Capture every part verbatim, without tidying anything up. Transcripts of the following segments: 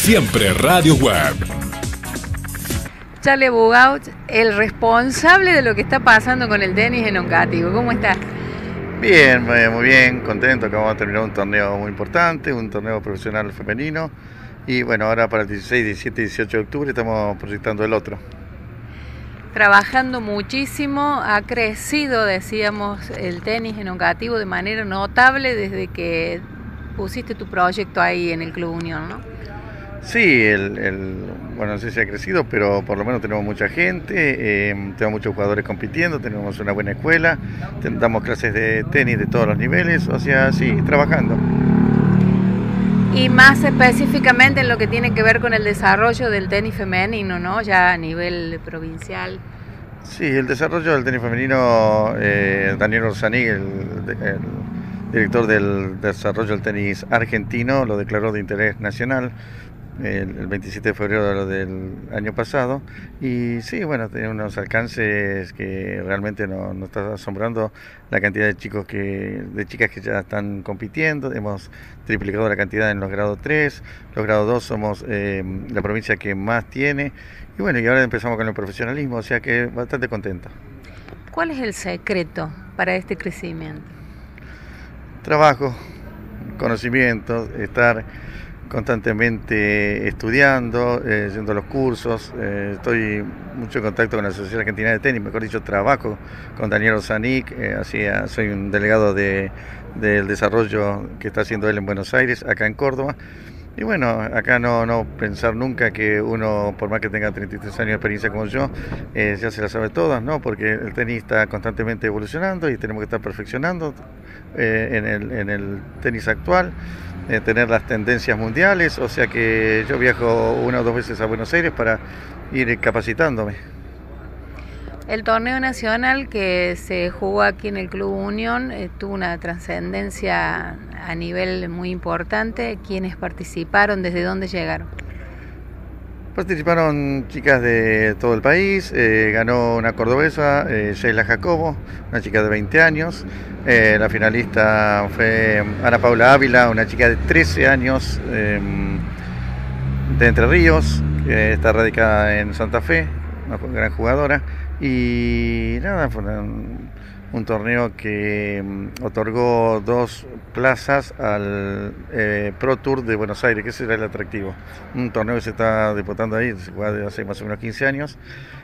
Siempre Radio Web. Charlie Bugaut, el responsable de lo que está pasando con el tenis en Oncativo. ¿Cómo estás? Bien, muy bien, contento. Acabamos de terminar un torneo muy importante, un torneo profesional femenino. Y bueno, ahora para el dieciséis, diecisiete y dieciocho de octubre estamos proyectando el otro. Trabajando muchísimo, ha crecido, decíamos, el tenis en Oncativo de manera notable desde que pusiste tu proyecto ahí en el Club Unión, ¿no? Sí, el, el, bueno, no sé si ha crecido, pero por lo menos tenemos mucha gente, eh, tenemos muchos jugadores compitiendo, tenemos una buena escuela, damos clases de tenis de todos los niveles, o sea, sí, trabajando. Y más específicamente en lo que tiene que ver con el desarrollo del tenis femenino, ¿no? Ya a nivel provincial. Sí, el desarrollo del tenis femenino, eh, Daniel Orsani, el, el director del desarrollo del tenis argentino, lo declaró de interés nacional el, el veintisiete de febrero del año pasado, y sí, bueno, tiene unos alcances que realmente nos no está asombrando la cantidad de chicos que, de chicas que ya están compitiendo. Hemos triplicado la cantidad en los grados tres, los grados dos somos eh, la provincia que más tiene, y bueno, y ahora empezamos con el profesionalismo, o sea que bastante contento. ¿Cuál es el secreto para este crecimiento? Trabajo, conocimiento, estar constantemente estudiando, eh, yendo a los cursos, eh, estoy mucho en contacto con la Asociación Argentina de Tenis, mejor dicho, trabajo con Daniel Orsanic, eh, así, soy un delegado de, del desarrollo que está haciendo él en Buenos Aires, acá en Córdoba. Y bueno, acá no, no pensar nunca que uno, por más que tenga treinta y tres años de experiencia como yo, eh, ya se la sabe todas, ¿no? Porque el tenis está constantemente evolucionando y tenemos que estar perfeccionando eh, en, el, en el tenis actual, eh, tener las tendencias mundiales, o sea que yo viajo una o dos veces a Buenos Aires para ir capacitándome. El torneo nacional que se jugó aquí en el Club Unión eh, tuvo una trascendencia a nivel muy importante. ¿Quiénes participaron? ¿Desde dónde llegaron? Participaron chicas de todo el país, eh, ganó una cordobesa, eh, Sheila Jacobo, una chica de veinte años, eh, la finalista fue Ana Paula Ávila, una chica de trece años, eh, de Entre Ríos, que está radicada en Santa Fe, una gran jugadora. Y nada, fue un, un torneo que um, otorgó dos plazas al eh, Pro Tour de Buenos Aires, que ese era el atractivo. Un torneo que se está disputando ahí, se juega desde hace más o menos quince años.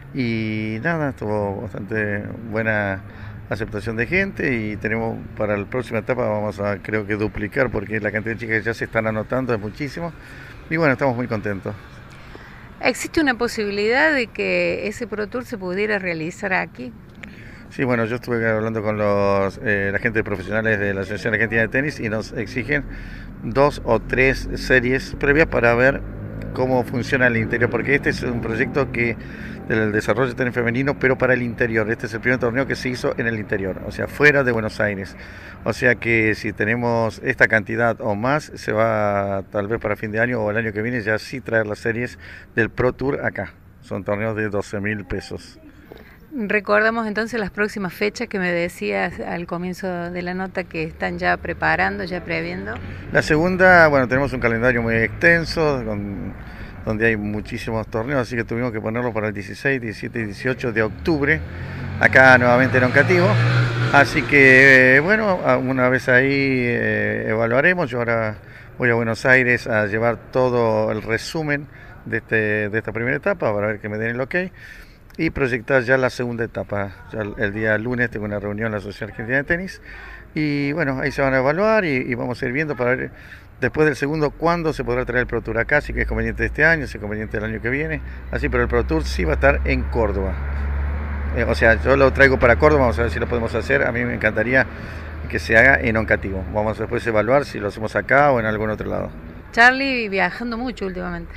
Y nada, tuvo bastante buena aceptación de gente y tenemos para la próxima etapa, vamos a creo que duplicar, porque la cantidad de chicas que ya se están anotando es muchísimo. Y bueno, estamos muy contentos. ¿Existe una posibilidad de que ese Pro Tour se pudiera realizar aquí? Sí, bueno, yo estuve hablando con los eh, agentes profesionales de la Asociación Argentina de Tenis y nos exigen dos o tres series previas para ver cómo funciona el interior, porque este es un proyecto que del desarrollo del tenis femenino, pero para el interior. Este es el primer torneo que se hizo en el interior, o sea, fuera de Buenos Aires. O sea que si tenemos esta cantidad o más, se va tal vez para fin de año o el año que viene ya sí traer las series del Pro Tour acá. Son torneos de doce mil pesos. Recordamos entonces las próximas fechas que me decías al comienzo de la nota que están ya preparando, ya previendo. La segunda, bueno, tenemos un calendario muy extenso, con, donde hay muchísimos torneos, así que tuvimos que ponerlo para el dieciséis, diecisiete y dieciocho de octubre, acá nuevamente en Oncativo. Así que, bueno, una vez ahí eh, evaluaremos. Yo ahora voy a Buenos Aires a llevar todo el resumen de, este, de esta primera etapa para ver que me den el ok. Y proyectar ya la segunda etapa. Ya el día lunes tengo una reunión en la Asociación Argentina de Tenis y bueno, ahí se van a evaluar y, y vamos a ir viendo para ver después del segundo cuándo se podrá traer el Pro Tour acá, si que es conveniente este año, si es conveniente el año que viene, así, pero el Pro Tour sí va a estar en Córdoba. Eh, o sea, yo lo traigo para Córdoba, vamos a ver si lo podemos hacer. A mí me encantaría que se haga en Oncativo. Vamos a después evaluar si lo hacemos acá o en algún otro lado. Charlie viajando mucho últimamente.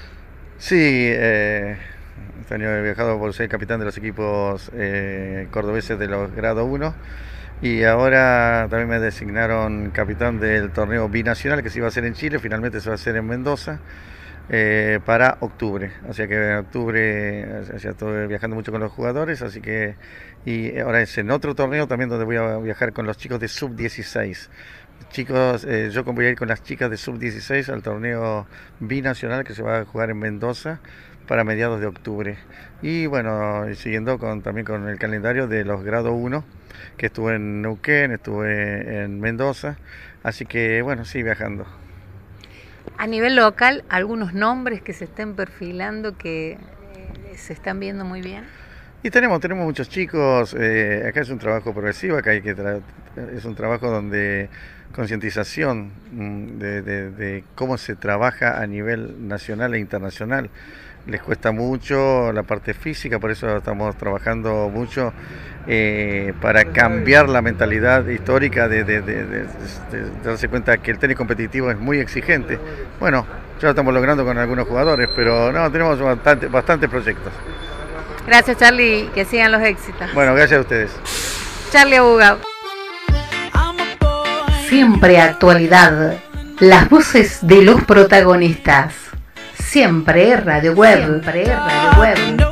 Sí, eh... este año he viajado por ser capitán de los equipos eh, cordobeses de los grado uno y ahora también me designaron capitán del torneo binacional que se iba a hacer en Chile, finalmente se va a hacer en Mendoza eh, para octubre, o sea que en octubre ya estoy viajando mucho con los jugadores, así que y ahora es en otro torneo también donde voy a viajar con los chicos de sub dieciséis chicos, eh, yo voy a ir con las chicas de sub dieciséis al torneo binacional que se va a jugar en Mendoza para mediados de octubre. Y bueno, y siguiendo con, también con el calendario de los grado uno, que estuve en Neuquén, estuve en Mendoza, así que bueno, sí, viajando. A nivel local, ¿algunos nombres que se estén perfilando que eh, se están viendo muy bien? Y tenemos, tenemos muchos chicos, eh, acá es un trabajo progresivo, acá hay que tra es un trabajo donde concientización de, de, de cómo se trabaja a nivel nacional e internacional. Les cuesta mucho la parte física, por eso estamos trabajando mucho eh, para cambiar la mentalidad histórica de, de, de, de, de, de darse cuenta que el tenis competitivo es muy exigente. Bueno, ya lo estamos logrando con algunos jugadores, pero no, tenemos bastante, bastantes proyectos. Gracias, Charly, que sigan los éxitos. Bueno, gracias a ustedes. Charly Abuga. Siempre actualidad. Las voces de los protagonistas. Siempre Radio Web. Siempre Radio Web.